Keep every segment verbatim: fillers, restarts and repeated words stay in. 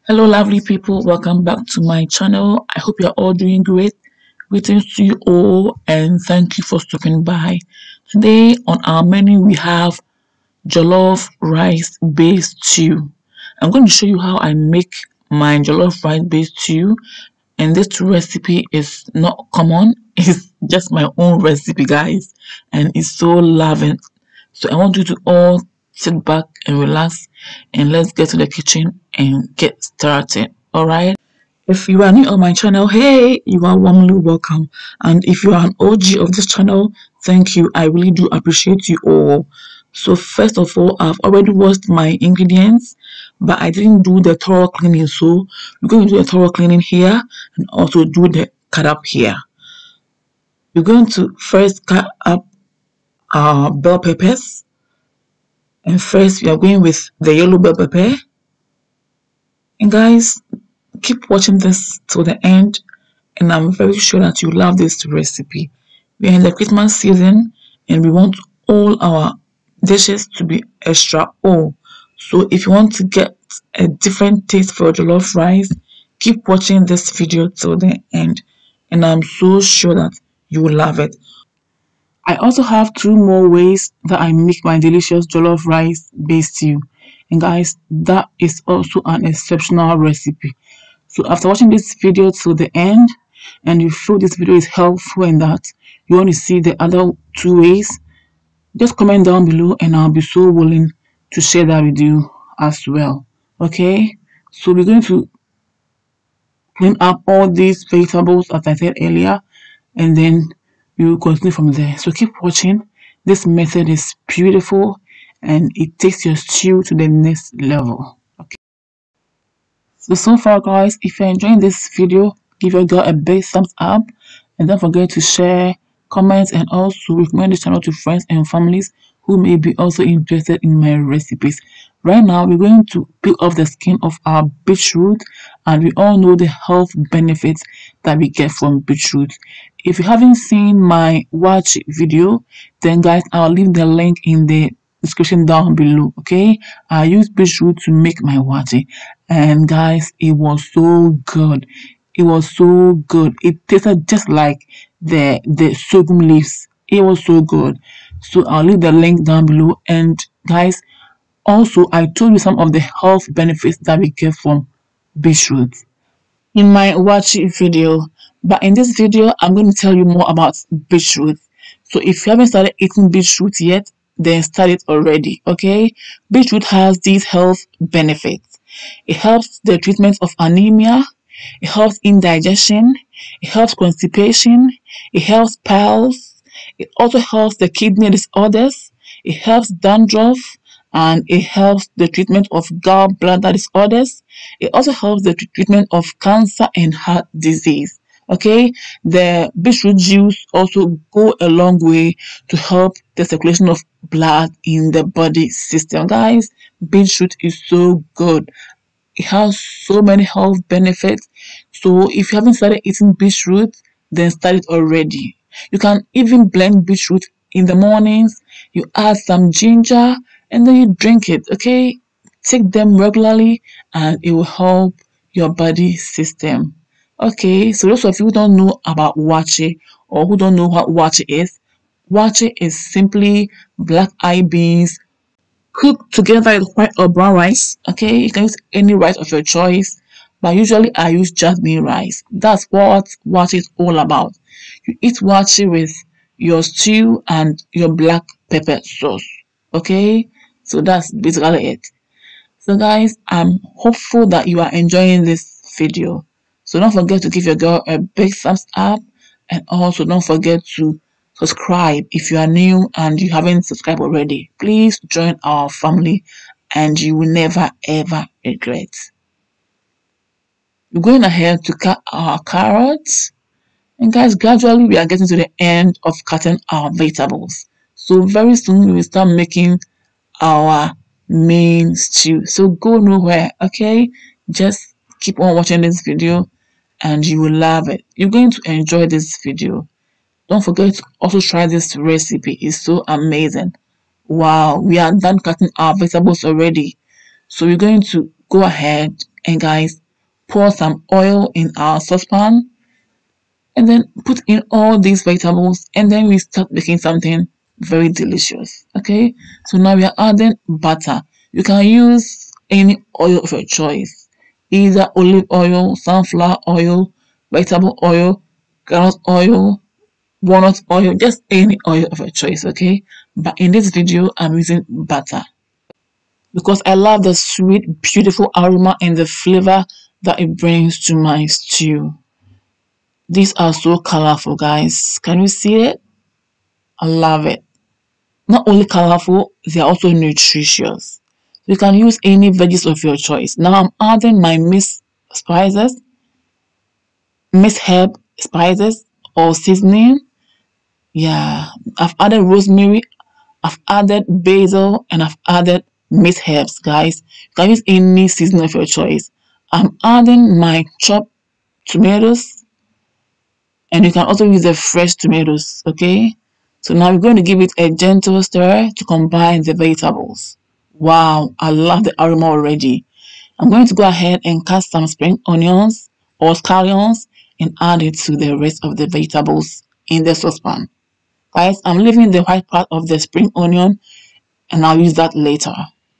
Hello lovely people, welcome back to my channel. I hope you're all doing great. Greetings to you all and thank you for stopping by. Today on our menu we have jollof rice based stew. I'm going to show you how I make my jollof rice based stew, and this recipe is not common. It's just my own recipe, guys, and it's so loving. So I want you to all sit back and relax, and let's get to the kitchen and get started. All right. If you are new on my channel, hey, you are warmly welcome. And if you are an O G of this channel, thank you. I really do appreciate you all. So first of all, I've already washed my ingredients, but I didn't do the thorough cleaning. So we're going to do a thorough cleaning here and also do the cut up here. We're going to first cut up our bell peppers. And first we are going with the yellow bell pepper. And guys, keep watching this till the end, and I'm very sure that you love this recipe. We are in the Christmas season and we want all our dishes to be extra O. So if you want to get a different taste for jollof rice, keep watching this video till the end, and I'm so sure that you will love it. I also have two more ways that I make my delicious jollof rice based stew, and guys, that is also an exceptional recipe. So after watching this video till the end, and you feel this video is helpful and that you want to see the other two ways, just comment down below and I'll be so willing to share that with you as well. Okay, so we're going to clean up all these vegetables as I said earlier, and then we will continue from there. So keep watching. This method is beautiful and it takes your stew to the next level. Okay, so so far guys, if you're enjoying this video, give your girl a big thumbs up, and don't forget to share, comment, and also recommend this channel to friends and families who may be also interested in my recipes. Right now we're going to peel off the skin of our beetroot, and we all know the health benefits that we get from beetroot. If you haven't seen my watch video, then guys, I'll leave the link in the description down below. Okay, I use beetroot to make my wachi, and guys, it was so good. It was so good. It tasted just like the the sorghum leaves. It was so good. So I'll leave the link down below. And guys, also I told you some of the health benefits that we get from beetroot in my wachi video, but in this video I'm going to tell you more about beetroot. So if you haven't started eating beetroot yet, then start it already. Okay, beetroot has these health benefits. It helps the treatment of anemia, it helps indigestion, it helps constipation, it helps piles, it also helps the kidney disorders, it helps dandruff, and it helps the treatment of gallbladder disorders. It also helps the treatment of cancer and heart disease. Okay, the beetroot juice also go a long way to help the circulation of blood in the body system. Guys, beetroot is so good. It has so many health benefits. So if you haven't started eating beetroot, then start it already. You can even blend beetroot in the mornings. You add some ginger and then you drink it. Okay, take them regularly and it will help your body system. Okay, so those of you who don't know about wachi or who don't know what wachi is, wachi is simply black eyed beans cooked together with white or brown rice. Okay, you can use any rice of your choice, but usually I use jasmine rice. That's what wachi is all about. You eat wachi with your stew and your black pepper sauce. Okay, so that's basically it. So guys, I'm hopeful that you are enjoying this video. So don't forget to give your girl a big thumbs up, and also don't forget to subscribe if you are new and you haven't subscribed already. Please join our family and you will never ever regret. We're going ahead to cut our carrots, and guys, gradually we are getting to the end of cutting our vegetables. So very soon we will start making our main stew. So go nowhere. Okay, just keep on watching this video and you will love it. You're going to enjoy this video. Don't forget to also try this recipe. It's so amazing. Wow, we are done cutting our vegetables already. So we're going to go ahead and guys, pour some oil in our saucepan and then put in all these vegetables, and then we start making something very delicious. Okay, so now we are adding butter. You can use any oil of your choice, either olive oil, sunflower oil, vegetable oil, groundnut oil, walnut oil, just any oil of your choice. Okay, but in this video I'm using butter because I love the sweet, beautiful aroma and the flavor that it brings to my stew. These are so colorful, guys. Can you see it? I love it. Not only colorful, they are also nutritious. You can use any veggies of your choice. Now I'm adding my mixed spices, mixed herb spices or seasoning. Yeah, I've added rosemary, I've added basil, and I've added mixed herbs, guys. You can use any seasoning of your choice. I'm adding my chopped tomatoes, and you can also use the fresh tomatoes. Okay, so now we're going to give it a gentle stir to combine the vegetables. Wow, I love the aroma already. I'm going to go ahead and cut some spring onions or scallions and add it to the rest of the vegetables in the saucepan. Guys, I'm leaving the white part of the spring onion and I'll use that later.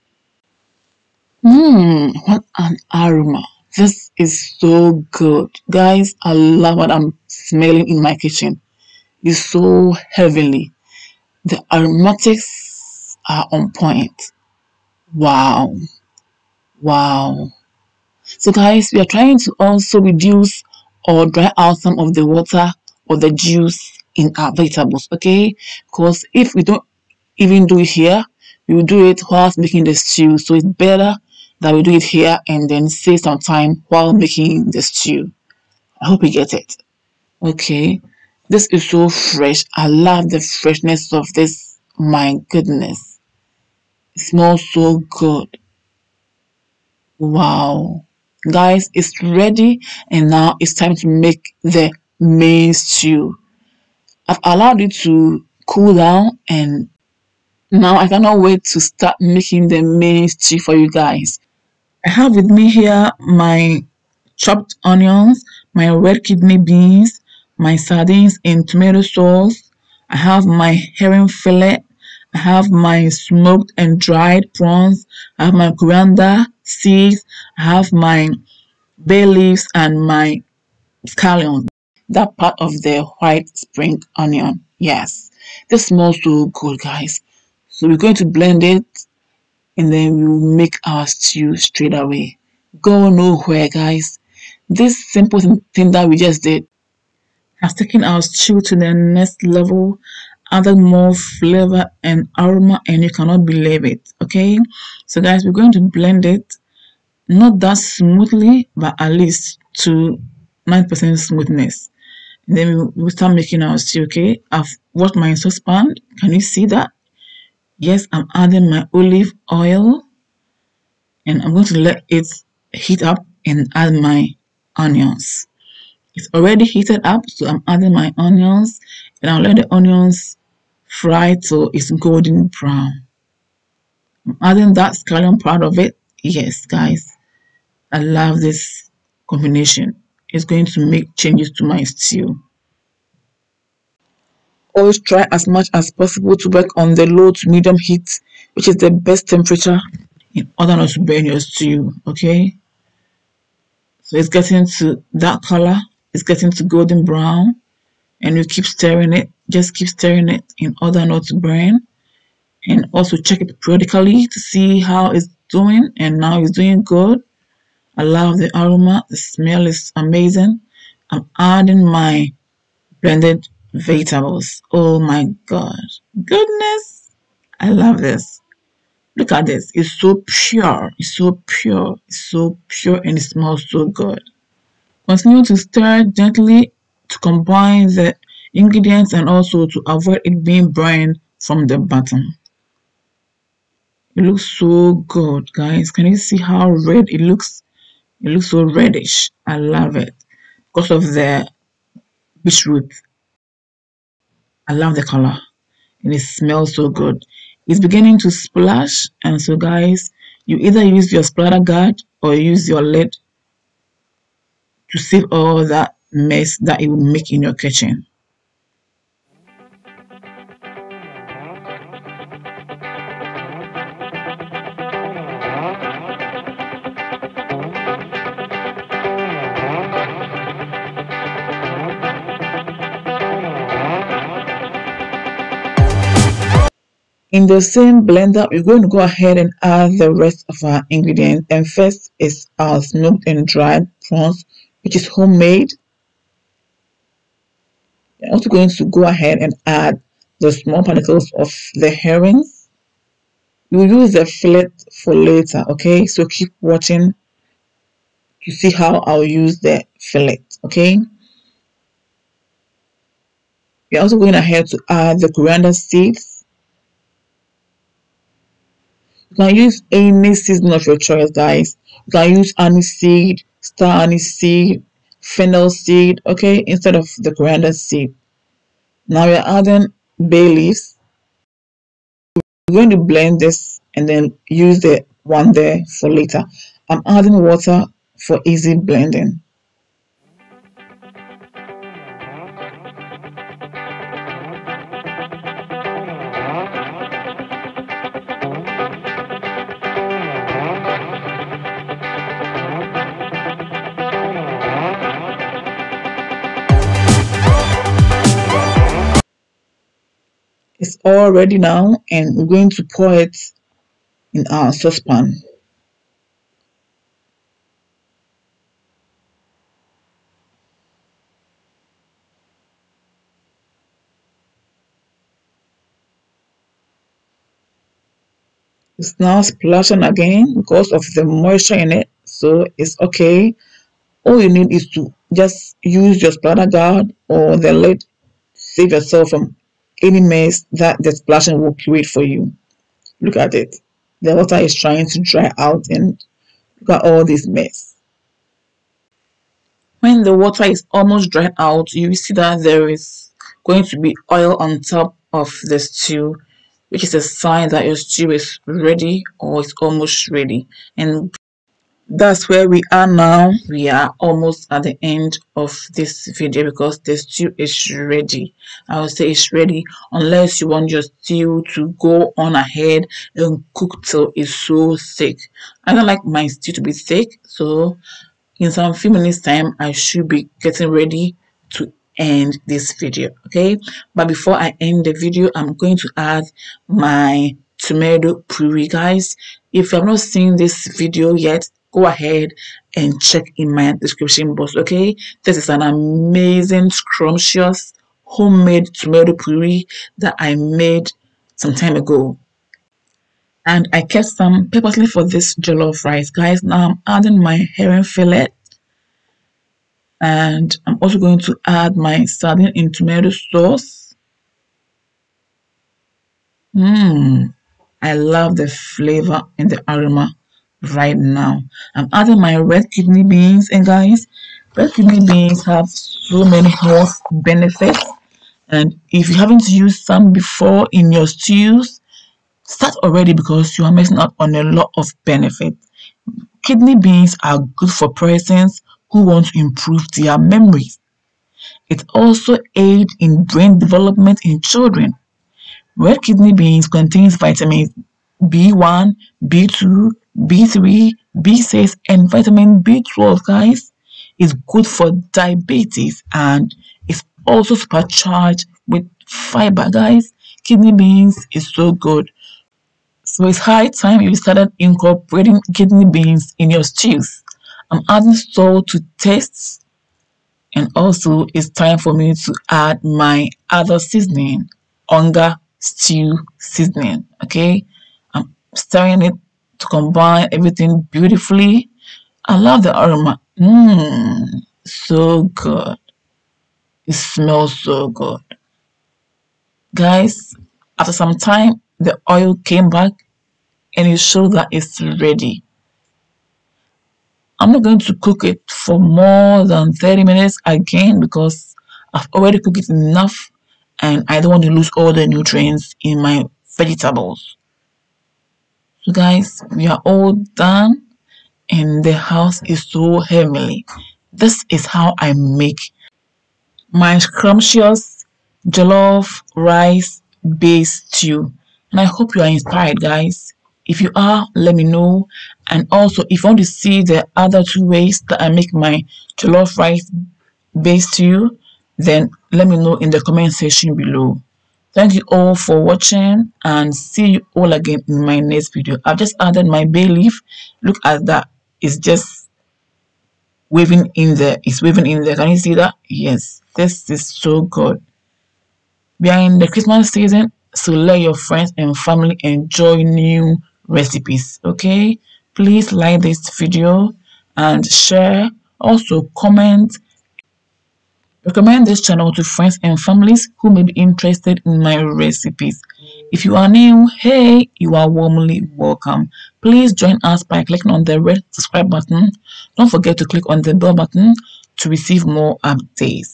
Mmm, what an aroma. This is so good. Guys, I love what I'm smelling in my kitchen. It's so heavenly. The aromatics are on point. Wow. Wow. So guys, we are trying to also reduce or dry out some of the water or the juice in our vegetables, okay? Because if we don't even do it here, we will do it whilst making the stew. So it's better that we do it here and then save some time while making the stew. I hope you get it. Okay, this is so fresh. I love the freshness of this. My goodness, it smells so good. Wow, guys, it's ready, and now it's time to make the main stew. I've allowed it to cool down, and now I cannot wait to start making the main stew for you guys. I have with me here my chopped onions, my red kidney beans, my sardines in tomato sauce. I have my herring fillet. I have my smoked and dried prawns. I have my coriander seeds. I have my bay leaves and my scallions. That part of the white spring onion. Yes, this smells so good, guys. So we're going to blend it and then we will make our stew straight away. Go nowhere, guys. This simple thing that we just did has taken our stew to the next level, added more flavor and aroma, and you cannot believe it. Okay, so guys, we're going to blend it, not that smoothly, but at least to nine percent smoothness. And then we will start making our stew. Okay, I've washed my saucepan. Can you see that? Yes, I'm adding my olive oil, and I'm going to let it heat up and add my onions. It's already heated up, so I'm adding my onions, and I'll let the onions fry till it's golden brown. I'm adding that scallion part of it. Yes, guys, I love this combination. It's going to make changes to my stew. Always try as much as possible to work on the low to medium heat, which is the best temperature in order not to burn your stew. Okay, so it's getting to that color, it's getting to golden brown, and you keep stirring it. Just keep stirring it in order not to burn, and also check it periodically to see how it's doing. And now it's doing good. I love the aroma, the smell is amazing. I'm adding my blended vegetables. Oh my god, goodness, I love this. Look at this, it's so pure, it's so pure, it's so pure, and it smells so good. Continue to stir gently to combine the ingredients and also to avoid it being burned from the bottom. It looks so good, guys. Can you see how red it looks? It looks so reddish. I love it because of the beetroot. I love the color, and it smells so good. It's beginning to splash, and so guys, you either use your splatter guard or use your lid to save all that mess that it will make in your kitchen. In the same blender, we're going to go ahead and add the rest of our ingredients. And first is our smoked and dried prawns, which is homemade. We're also going to go ahead and add the small particles of the herrings. We'll use the fillet for later, okay? So keep watching to see how I'll use the fillet, okay? We're also going ahead to add the coriander seeds. You can use any seasoning of your choice, guys. You can use anise seed, star anise seed, fennel seed, okay, instead of the coriander seed. Now we're adding bay leaves. We're going to blend this and then use the one there for later. I'm adding water for easy blending. It's all ready now, and we're going to pour it in our saucepan. It's now splashing again because of the moisture in it, so it's okay. All you need is to just use your splatter guard or the lid to save yourself from any mess that the splashing will create for you. Look at it. The water is trying to dry out, and look at all this mess. When the water is almost dried out, you will see that there is going to be oil on top of the stew, which is a sign that your stew is ready or it's almost ready. And that's where we are now. We are almost at the end of this video because the stew is ready. I would say it's ready unless you want your stew to go on ahead and cook till it's so thick. I don't like my stew to be thick, so in some few minutes time I should be getting ready to end this video, okay? But before I end the video, I'm going to add my tomato puree, guys. If you have not seen this video yet, go ahead and check in my description box, okay? This is an amazing scrumptious homemade tomato puree that I made some time ago, and I kept some purposely for this jollof rice, guys. Now I'm adding my herring fillet, and I'm also going to add my sardine in tomato sauce. Mmm, I love the flavor and the aroma right now. I'm adding my red kidney beans, and guys, red kidney beans have so many health benefits, and if you haven't used some before in your stews, start already because you are missing out on a lot of benefits. Kidney beans are good for persons who want to improve their memories. It also aids in brain development in children. Red kidney beans contains vitamins B one, B two, B three, B six, and vitamin B twelve, guys. It's good for diabetes, and it's also supercharged with fiber, guys. Kidney beans is so good. So it's high time you started incorporating kidney beans in your stews. I'm adding salt to taste, and also it's time for me to add my other seasoning, onga stew seasoning, okay? I'm stirring it to combine everything beautifully. I love the aroma. Mmm, so good. It smells so good. Guys, after some time, the oil came back and it shows that it's ready. I'm not going to cook it for more than thirty minutes again because I've already cooked it enough and I don't want to lose all the nutrients in my vegetables. So guys, we are all done, in the house is so heavenly. This is how I make my scrumptious jollof rice based stew. And I hope you are inspired, guys. If you are, let me know. And also, if you want to see the other two ways that I make my jollof rice based stew, then let me know in the comment section below. Thank you all for watching and see you all again in my next video. I've just added my bay leaf. Look at that. It's just waving in there. It's waving in there. Can you see that? Yes. This is so good. We are in the Christmas season, so let your friends and family enjoy new recipes. Okay? Please like this video and share. Also comment. Recommend this channel to friends and families who may be interested in my recipes. If you are new, hey, you are warmly welcome. Please join us by clicking on the red subscribe button. Don't forget to click on the bell button to receive more updates.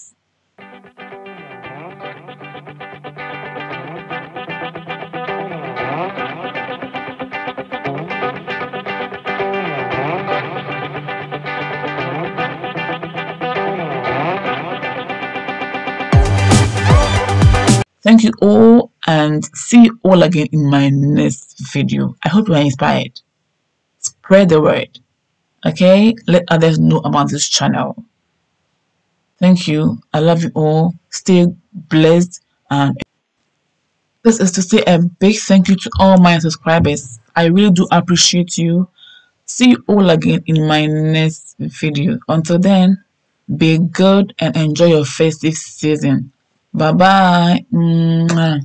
Thank you all and see you all again in my next video. I hope you are inspired. Spread the word. Okay? Let others know about this channel. Thank you. I love you all. Stay blessed. And this is to say a big thank you to all my subscribers. I really do appreciate you. See you all again in my next video. Until then, be good and enjoy your festive season. Bye bye. Mwah.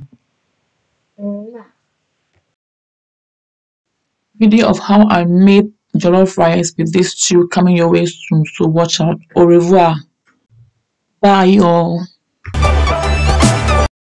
Video of how I made jollof rice with this stew coming your way soon, so watch out. Au revoir. Bye y'all.